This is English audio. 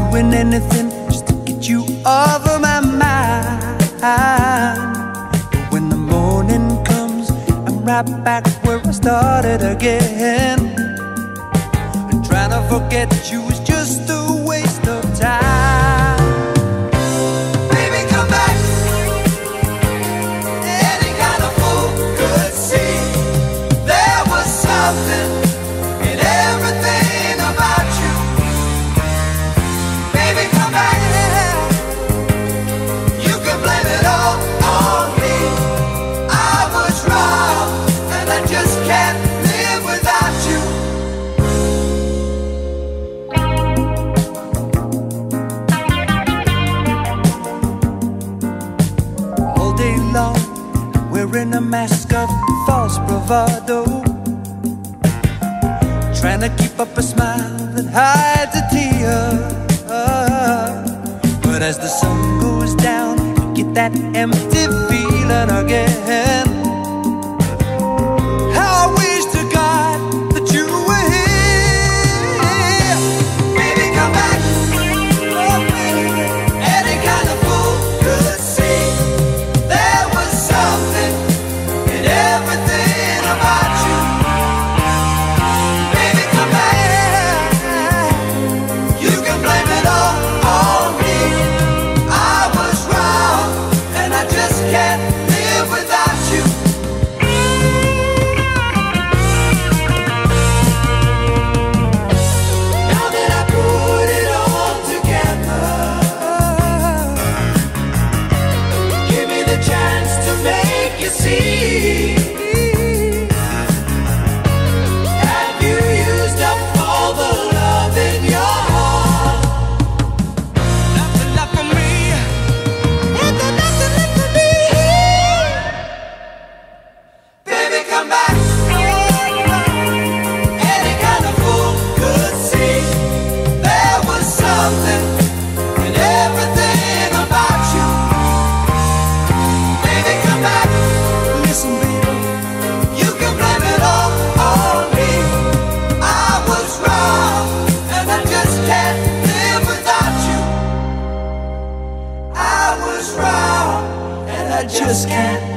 doing anything just to get you over my mind. But when the morning comes, I'm right back where I started again. And trying to forget you is just a waste of time. Baby, come back. Any kind of fool could see there was something in everything about you. Baby, come back. You can blame it all on me. I was wrong, and I just can't live without you. All day long, wearing a mask of false bravado, trying to keep up a smile that hides a tear. But as the sun goes down, you get that empty feeling again. How I wish to God that you were here. Baby, come back. Oh, baby. Any kind of fool could see there was something in everything about you. Baby, come back. You can blame it all on me. I was wrong, and I just can't live without you. Now that I put it all together, give me the chance to make you see. Have you used up all the love in your heart? Nothing left for me. Is there nothing left for me? Baby, come back. Any kind of fool could see there was something in everything about you. Baby, come back. Listen, baby, you can blame it all on me. I was wrong, and I just can't live without you. I was wrong, and I just can't